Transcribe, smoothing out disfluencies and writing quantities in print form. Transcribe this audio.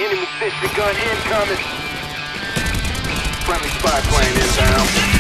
Enemy sentry gun incoming. Friendly spy plane inbound.